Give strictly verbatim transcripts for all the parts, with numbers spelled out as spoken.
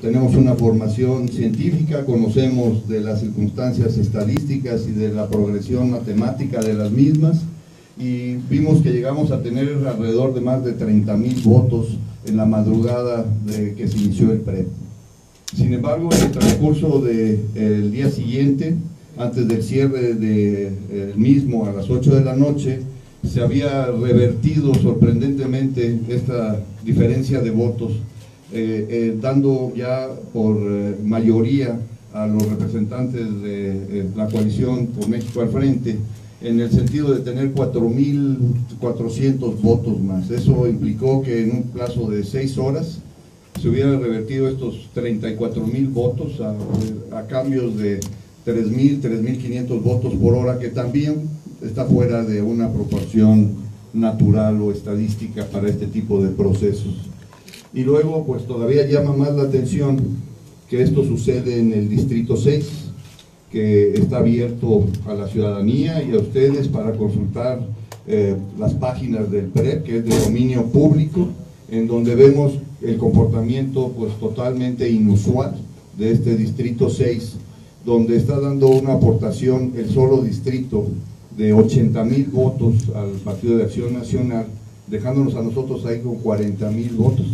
tenemos una formación científica, conocemos de las circunstancias estadísticas y de la progresión matemática de las mismas, y vimos que llegamos a tener alrededor de más de treinta mil votos en la madrugada de que se inició el PREP. Sin embargo, en el transcurso del día siguiente, antes del cierre del mismo a las ocho de la noche, se había revertido sorprendentemente esta diferencia de votos, eh, eh, dando ya por eh, mayoría a los representantes de eh, la coalición por México al Frente, en el sentido de tener cuatro mil cuatrocientos votos más. Eso implicó que en un plazo de seis horas se hubieran revertido estos treinta y cuatro mil votos a, a cambios de tres mil, tres mil quinientos votos por hora, que también está fuera de una proporción natural o estadística para este tipo de procesos. Y luego, pues todavía llama más la atención que esto sucede en el Distrito seis, que está abierto a la ciudadanía y a ustedes para consultar eh, las páginas del PREP, que es de dominio público, en donde vemos el comportamiento pues totalmente inusual de este Distrito seis, donde está dando una aportación el solo distrito de ochenta mil votos al Partido de Acción Nacional, dejándonos a nosotros ahí con cuarenta mil votos.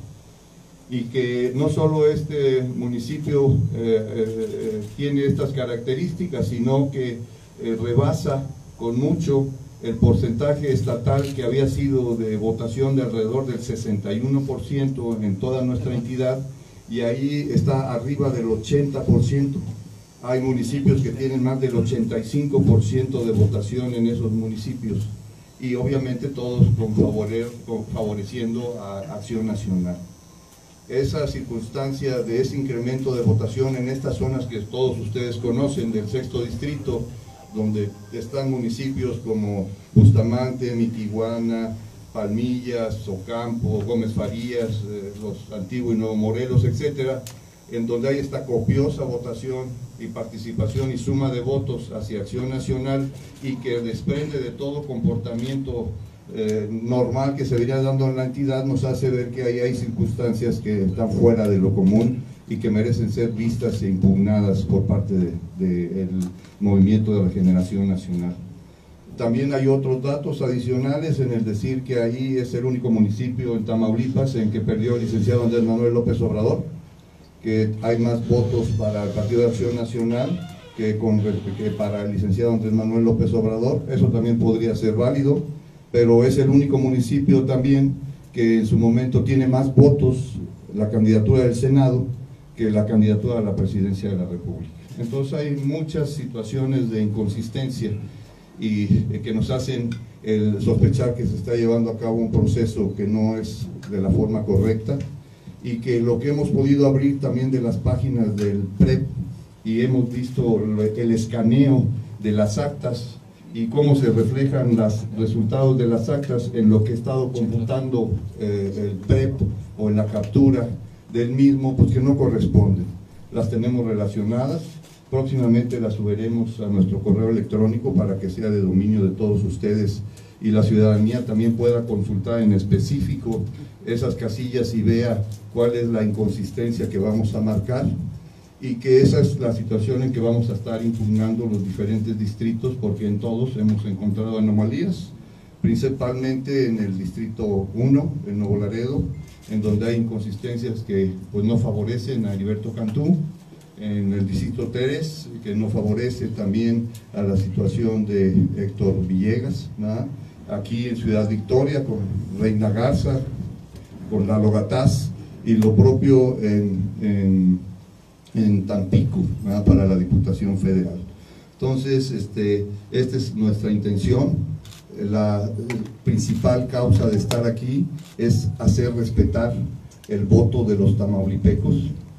Y que no solo este municipio eh, eh, tiene estas características, sino que eh, rebasa con mucho el porcentaje estatal, que había sido de votación de alrededor del sesenta y uno por ciento en toda nuestra entidad, y ahí está arriba del ochenta por ciento. Hay municipios que tienen más del ochenta y cinco por ciento de votación en esos municipios, y obviamente todos con favore, con favoreciendo a Acción Nacional. Esa circunstancia de ese incremento de votación en estas zonas que todos ustedes conocen del sexto distrito, donde están municipios como Bustamante, Mitihuana, Palmillas, Ocampo, Gómez Farías, eh, los Antiguo y Nuevo Morelos, etcétera, en donde hay esta copiosa votación y participación y suma de votos hacia Acción Nacional, y que desprende de todo comportamiento eh, normal que se vería dando en la entidad, nos hace ver que ahí hay circunstancias que están fuera de lo común y que merecen ser vistas e impugnadas por parte del de, de Movimiento de Regeneración Nacional. También hay otros datos adicionales en el decir que ahí es el único municipio en Tamaulipas en que perdió el licenciado Andrés Manuel López Obrador, que hay más votos para el Partido de Acción Nacional que, con, que para el licenciado Andrés Manuel López Obrador. Eso también podría ser válido, pero es el único municipio también que en su momento tiene más votos la candidatura del Senado que la candidatura a la presidencia de la República. Entonces hay muchas situaciones de inconsistencia y que nos hacen el sospechar que se está llevando a cabo un proceso que no es de la forma correcta, y que lo que hemos podido abrir también de las páginas del PREP, y hemos visto el escaneo de las actas y cómo se reflejan los resultados de las actas en lo que ha estado computando eh, el PREP o en la captura del mismo, pues que no corresponden. Las tenemos relacionadas, próximamente las subiremos a nuestro correo electrónico para que sea de dominio de todos ustedes y la ciudadanía también pueda consultar en específico esas casillas y vea cuál es la inconsistencia que vamos a marcar, y que esa es la situación en que vamos a estar impugnando los diferentes distritos, porque en todos hemos encontrado anomalías, principalmente en el distrito uno, en Nuevo Laredo, en donde hay inconsistencias que pues no favorecen a Heriberto Cantú, en el distrito tres, que no favorece también a la situación de Héctor Villegas, ¿no? Aquí en Ciudad Victoria con Reina Garza, con Lalo Gataz, y lo propio en, en, en Tampico, ¿no? Para la Diputación Federal. Entonces, este, esta es nuestra intención. La principal causa de estar aquí es hacer respetar el voto de los tamaulipecos,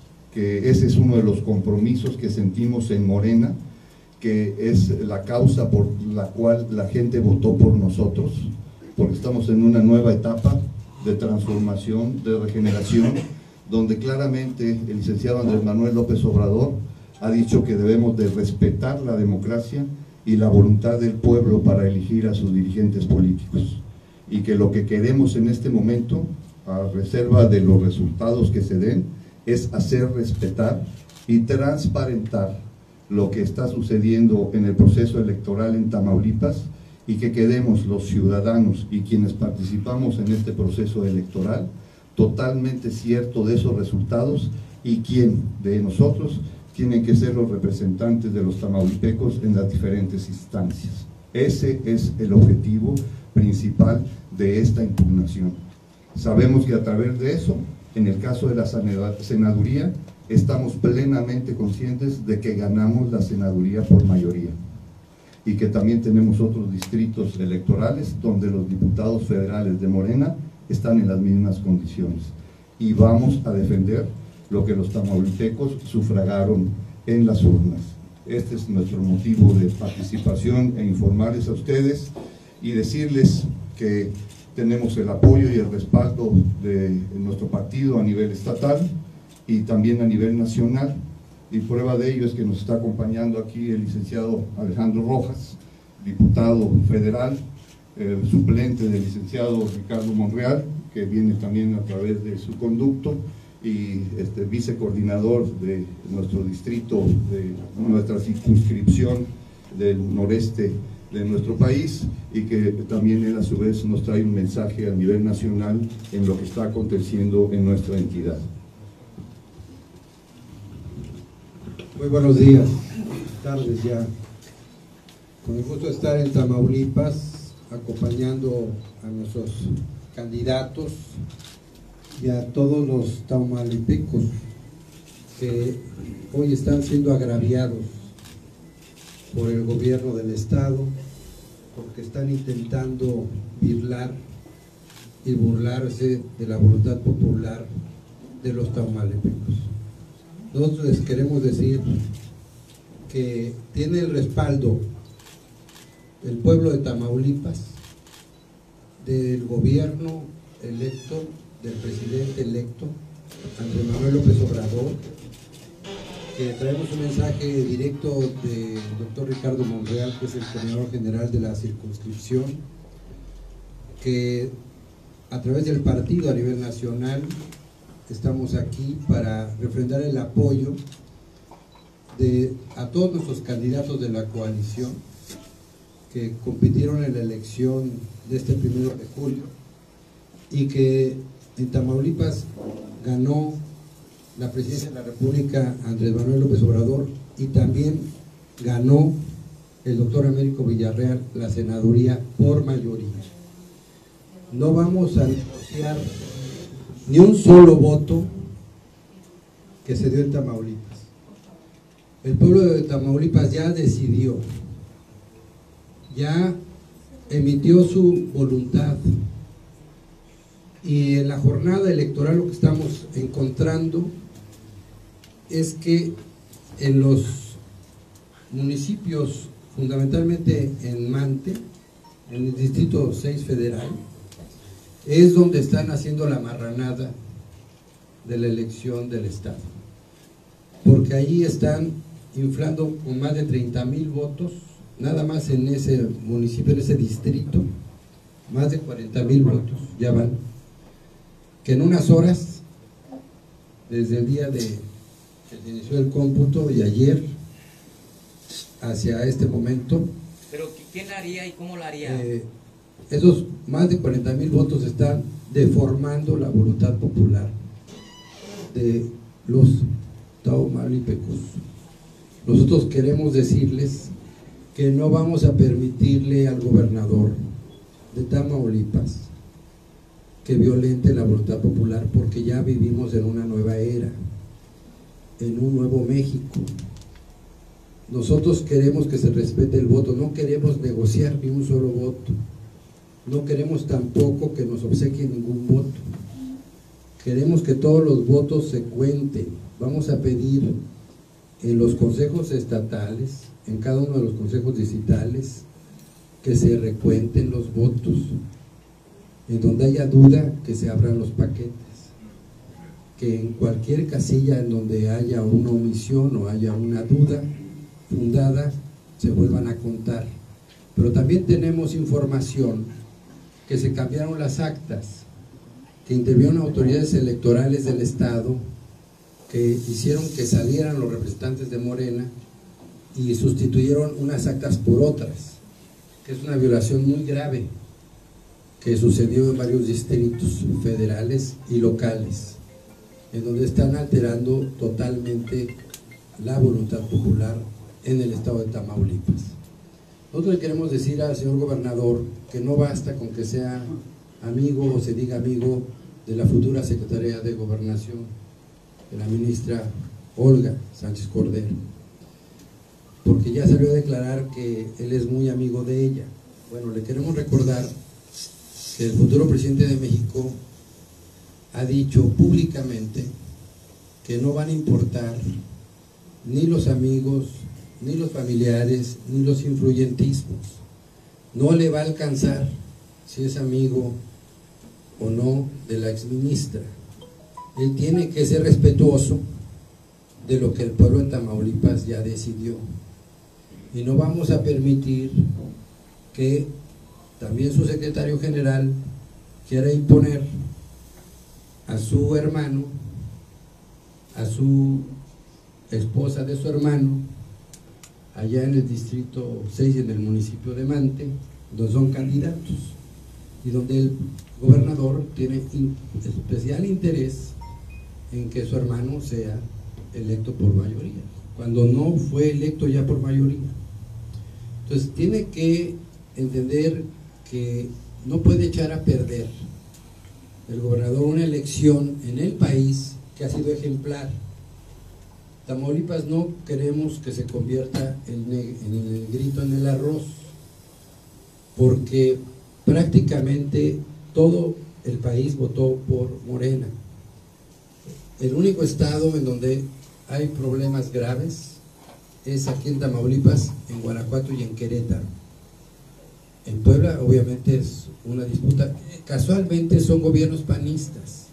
que ese es uno de los compromisos que sentimos en Morena, que es la causa por la cual la gente votó por nosotros, porque estamos en una nueva etapa de transformación, de regeneración, donde claramente el licenciado Andrés Manuel López Obrador ha dicho que debemos de respetar la democracia y la voluntad del pueblo para elegir a sus dirigentes políticos, y que lo que queremos en este momento, a reserva de los resultados que se den, es hacer respetar y transparentar lo que está sucediendo en el proceso electoral en Tamaulipas, y que quedemos los ciudadanos y quienes participamos en este proceso electoral totalmente ciertos de esos resultados, y quién de nosotros tienen que ser los representantes de los tamaulipecos en las diferentes instancias. Ese es el objetivo principal de esta impugnación. Sabemos que a través de eso, en el caso de la senaduría, estamos plenamente conscientes de que ganamos la senaduría por mayoría, y que también tenemos otros distritos electorales donde los diputados federales de Morena están en las mismas condiciones, y vamos a defender lo que los tamaulipecos sufragaron en las urnas. Este es nuestro motivo de participación, e informarles a ustedes y decirles que tenemos el apoyo y el respaldo de nuestro partido a nivel estatal y también a nivel nacional, y prueba de ello es que nos está acompañando aquí el licenciado Alejandro Rojas, diputado federal, eh, suplente del licenciado Ricardo Monreal, que viene también a través de su conducto, y este, vicecoordinador de nuestro distrito, de nuestra circunscripción del noreste de nuestro país, y que también él a su vez nos trae un mensaje a nivel nacional en lo que está aconteciendo en nuestra entidad. Muy buenos días, tardes ya. Con el gusto de estar en Tamaulipas, acompañando a nuestros candidatos y a todos los tamaulipecos que hoy están siendo agraviados por el gobierno del estado, porque están intentando birlar y burlarse de la voluntad popular de los tamaulipecos. Nosotros les queremos decir que tiene el respaldo del pueblo de Tamaulipas, del gobierno electo, del presidente electo, Andrés Manuel López Obrador, que traemos un mensaje directo del doctor Ricardo Monreal, que es el coordinador general de la circunscripción, que a través del partido a nivel nacional estamos aquí para refrendar el apoyo de, a todos nuestros candidatos de la coalición que compitieron en la elección de este primero de julio, y que en Tamaulipas ganó la presidencia de la República Andrés Manuel López Obrador, y también ganó el doctor Américo Villarreal la senaduría por mayoría. No vamos a negociar ni un solo voto que se dio en Tamaulipas. El pueblo de Tamaulipas ya decidió, ya emitió su voluntad, y en la jornada electoral lo que estamos encontrando es que en los municipios, fundamentalmente en Mante, en el distrito seis federal, es donde están haciendo la marranada de la elección del estado, porque allí están inflando con más de treinta mil votos, nada más en ese municipio, en ese distrito, más de cuarenta mil votos ya van, que en unas horas, desde el día de que se inició el cómputo y ayer hacia este momento. ¿Pero quién la haría y cómo la haría? Eh, esos más de cuarenta mil votos están deformando la voluntad popular de los tamaulipecos. Nosotros queremos decirles que no vamos a permitirle al gobernador de Tamaulipas que violente la voluntad popular, porque ya vivimos en una nueva era, en un nuevo México. Nosotros queremos que se respete el voto, no queremos negociar ni un solo voto, no queremos tampoco que nos obsequien ningún voto, queremos que todos los votos se cuenten. Vamos a pedir en los consejos estatales, en cada uno de los consejos distritales, que se recuenten los votos, en donde haya duda que se abran los paquetes, que en cualquier casilla en donde haya una omisión o haya una duda fundada se vuelvan a contar. Pero también tenemos información que se cambiaron las actas, que intervinieron autoridades electorales del estado que hicieron que salieran los representantes de Morena y sustituyeron unas actas por otras, que es una violación muy grave que sucedió en varios distritos federales y locales, en donde están alterando totalmente la voluntad popular en el estado de Tamaulipas. Nosotros le queremos decir al señor gobernador que no basta con que sea amigo o se diga amigo de la futura Secretaría de Gobernación, de la ministra Olga Sánchez Cordero, porque ya salió a declarar que él es muy amigo de ella. Bueno, le queremos recordar que el futuro presidente de México ha dicho públicamente que no van a importar ni los amigos, ni los familiares, ni los influyentismos. No le va a alcanzar si es amigo o no de la exministra. Él tiene que ser respetuoso de lo que el pueblo de Tamaulipas ya decidió. Y no vamos a permitir que también su secretario general quiera imponer a su hermano, a su esposa de su hermano, allá en el distrito seis, en el municipio de Mante, donde son candidatos y donde el gobernador tiene especial interés en que su hermano sea electo por mayoría, cuando no fue electo ya por mayoría. Entonces tiene que entender que no puede echar a perder el gobernador una elección en el país que ha sido ejemplar. Tamaulipas no queremos que se convierta en el negrito en el arroz, porque prácticamente todo el país votó por Morena. El único estado en donde hay problemas graves es aquí en Tamaulipas, en Guanajuato y en Querétaro. En Puebla obviamente es una disputa, casualmente son gobiernos panistas.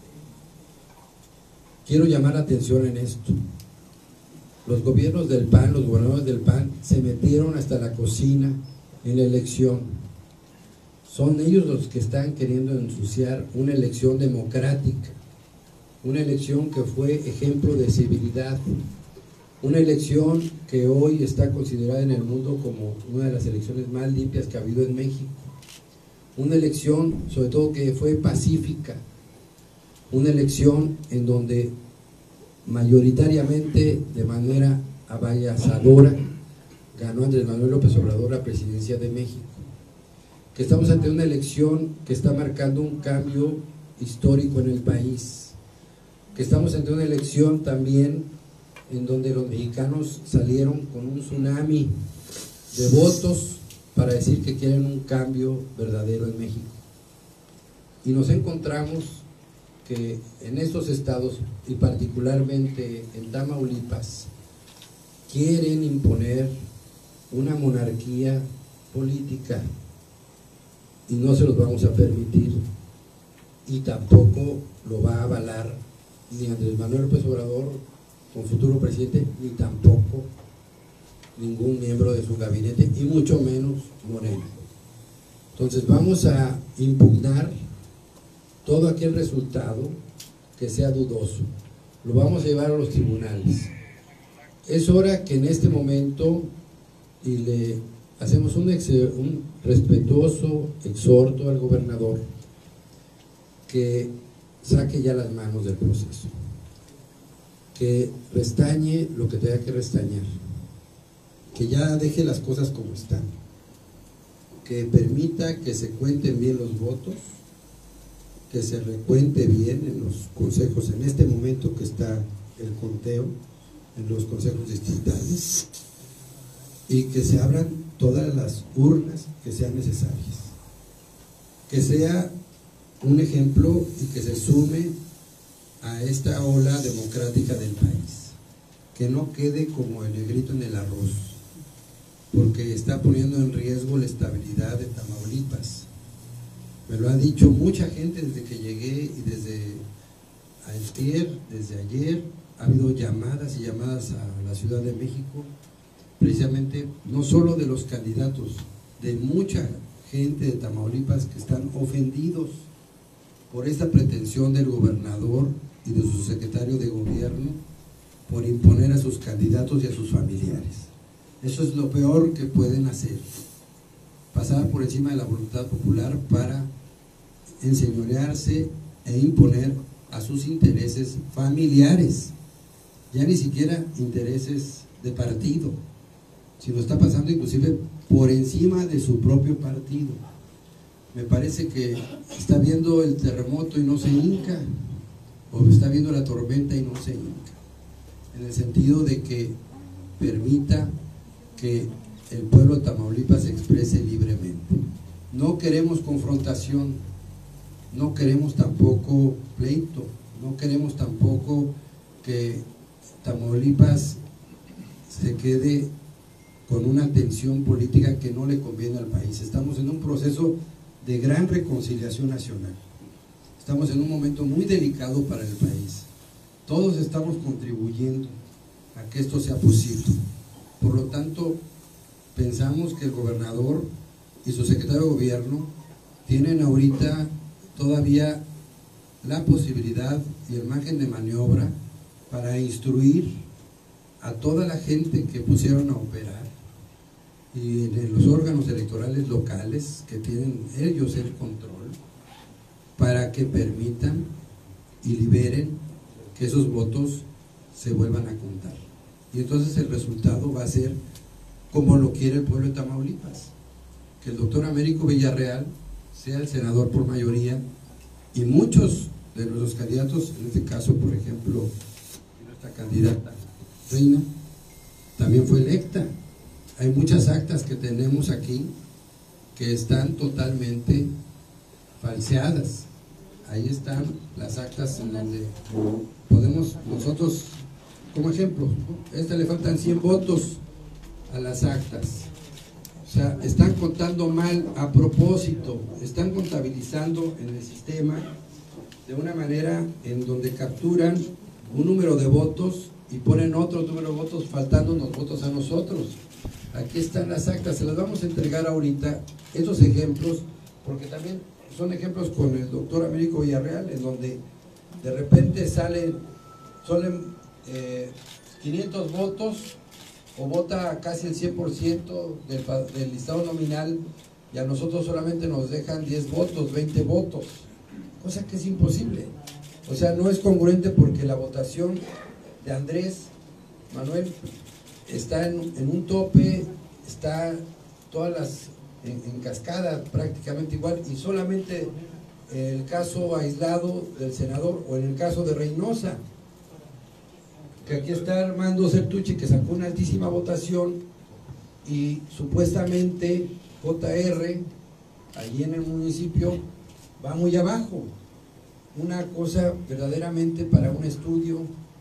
Quiero llamar la atención en esto. Los gobiernos del P A N, los gobernadores del P A N se metieron hasta la cocina en la elección. Son ellos los que están queriendo ensuciar una elección democrática, una elección que fue ejemplo de civilidad, una elección que hoy está considerada en el mundo como una de las elecciones más limpias que ha habido en México, una elección sobre todo que fue pacífica, una elección en donde mayoritariamente, de manera avasalladora, ganó Andrés Manuel López Obrador la presidencia de México. Que estamos ante una elección que está marcando un cambio histórico en el país, que estamos ante una elección también en donde los mexicanos salieron con un tsunami de votos para decir que quieren un cambio verdadero en México. Y nos encontramos que en estos estados, y particularmente en Tamaulipas, quieren imponer una monarquía política, y no se los vamos a permitir, y tampoco lo va a avalar ni Andrés Manuel López Obrador como futuro presidente, ni tampoco ningún miembro de su gabinete, y mucho menos Morena. Entonces vamos a impugnar todo aquel resultado que sea dudoso, lo vamos a llevar a los tribunales. Es hora que en este momento, y le hacemos un, un respetuoso exhorto al gobernador, que saque ya las manos del proceso, que restañe lo que tenga que restañar, que ya deje las cosas como están, que permita que se cuenten bien los votos, que se recuente bien en los consejos, en este momento que está el conteo, en los consejos distritales, y que se abran todas las urnas que sean necesarias, que sea un ejemplo y que se sume a esta ola democrática del país, que no quede como el negrito en el arroz, porque está poniendo en riesgo la estabilidad de Tamaulipas. Me lo ha dicho mucha gente desde que llegué, y desde ayer, desde ayer ha habido llamadas y llamadas a la Ciudad de México, precisamente no solo de los candidatos, de mucha gente de Tamaulipas que están ofendidos por esta pretensión del gobernador y de su secretario de gobierno por imponer a sus candidatos y a sus familiares. Eso es lo peor que pueden hacer, pasar por encima de la voluntad popular para enseñorearse e imponer a sus intereses familiares, ya ni siquiera intereses de partido, sino está pasando inclusive por encima de su propio partido. Me parece que está viendo el terremoto y no se hinca, o está viendo la tormenta y no se hinca, en el sentido de que permita que el pueblo de Tamaulipas se exprese libremente. No queremos confrontación, no queremos tampoco pleito, no queremos tampoco que Tamaulipas se quede con una tensión política que no le conviene al país. Estamos en un proceso de gran reconciliación nacional. Estamos en un momento muy delicado para el país. Todos estamos contribuyendo a que esto sea posible. Por lo tanto, pensamos que el gobernador y su secretario de gobierno tienen ahorita todavía la posibilidad y el margen de maniobra para instruir a toda la gente que pusieron a operar y en los órganos electorales locales que tienen ellos el control, para que permitan y liberen que esos votos se vuelvan a contar. Y entonces el resultado va a ser como lo quiere el pueblo de Tamaulipas, que el doctor Américo Villarreal sea el senador por mayoría, y muchos de nuestros candidatos, en este caso por ejemplo nuestra candidata Reina también fue electa. Hay muchas actas que tenemos aquí que están totalmente falseadas. Ahí están las actas en donde podemos nosotros, como ejemplo, a esta le faltan cien votos a las actas. O sea, están contando mal a propósito, están contabilizando en el sistema de una manera en donde capturan un número de votos y ponen otro número de votos faltándonos votos a nosotros. Aquí están las actas, se las vamos a entregar ahorita, estos ejemplos, porque también son ejemplos con el doctor Américo Villarreal, en donde de repente salen, salen eh, quinientos votos, o vota casi el cien por ciento del, del listado nominal, y a nosotros solamente nos dejan diez votos, veinte votos, cosa que es imposible. O sea, no es congruente, porque la votación de Andrés Manuel está en, en un tope, está todas las en, en cascada prácticamente igual, y solamente el caso aislado del senador, o en el caso de Reynosa, que aquí está Armando Certucci, que sacó una altísima votación, y supuestamente J R allí en el municipio va muy abajo. Una cosa verdaderamente para un estudio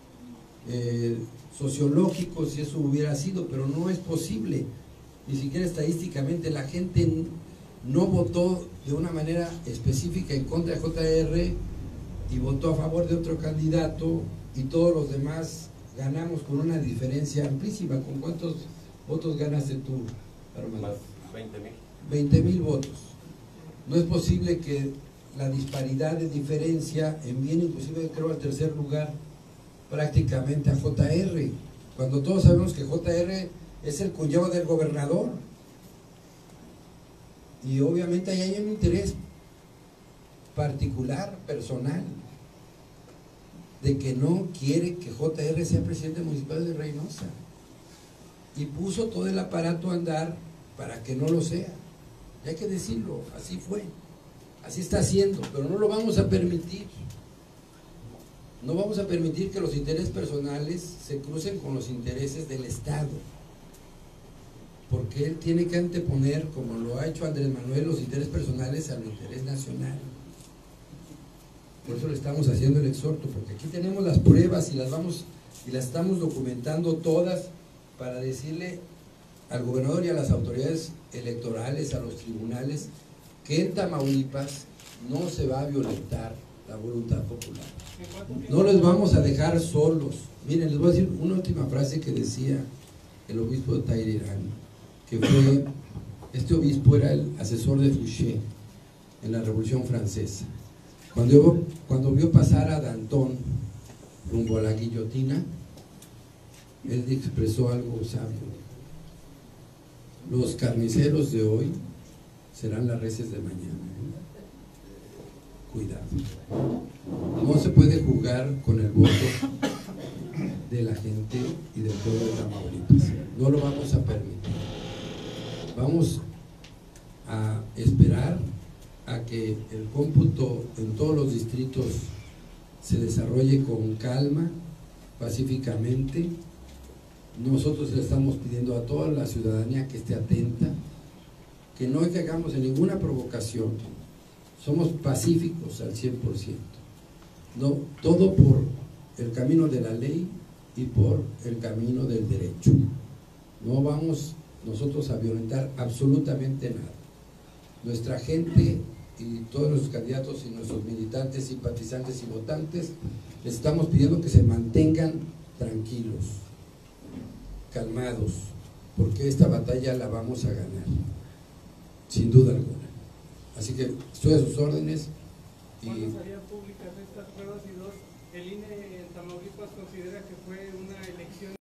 eh, sociológico, si eso hubiera sido, pero no es posible, ni siquiera estadísticamente. La gente no votó de una manera específica en contra de J R y votó a favor de otro candidato, y todos los demás ganamos con una diferencia amplísima. ¿Con cuántos votos ganaste tú, Armando? veinte mil. veinte mil votos. No es posible que la disparidad de diferencia envíe inclusive, creo, al tercer lugar prácticamente a J R, cuando todos sabemos que J R es el cuñado del gobernador, y obviamente ahí hay un interés particular, personal, de que no quiere que J R sea presidente municipal de Reynosa, y puso todo el aparato a andar para que no lo sea. Y hay que decirlo, así fue, así está haciendo, pero no lo vamos a permitir. No vamos a permitir que los intereses personales se crucen con los intereses del Estado, porque él tiene que anteponer, como lo ha hecho Andrés Manuel, los intereses personales al interés nacional. Por eso le estamos haciendo el exhorto, porque aquí tenemos las pruebas y las vamos y las estamos documentando todas, para decirle al gobernador y a las autoridades electorales, a los tribunales, que en Tamaulipas no se va a violentar la voluntad popular. No les vamos a dejar solos. Miren, les voy a decir una última frase que decía el obispo de Tairirán, que fue, este obispo era el asesor de Fouché en la Revolución Francesa. Cuando, cuando vio pasar a Danton rumbo a la guillotina, él expresó algo sabio. Los carniceros de hoy serán las reses de mañana. Cuidado. No se puede jugar con el voto de la gente y del pueblo de Tamaulipas. No lo vamos a permitir. Vamos a esperar a que el cómputo en todos los distritos se desarrolle con calma, pacíficamente. Nosotros le estamos pidiendo a toda la ciudadanía que esté atenta, que no caigamos en ninguna provocación. Somos pacíficos al cien por ciento. No, todo por el camino de la ley y por el camino del derecho. No vamos nosotros a violentar absolutamente nada. Nuestra gente y todos nuestros candidatos y nuestros militantes, simpatizantes y votantes, les estamos pidiendo que se mantengan tranquilos, calmados, porque esta batalla la vamos a ganar, sin duda alguna. Así que estoy a sus órdenes. Y ¿cuándo serían públicas estas pruebas? Y dos, el I N E en Tamaulipas considera que fue una elección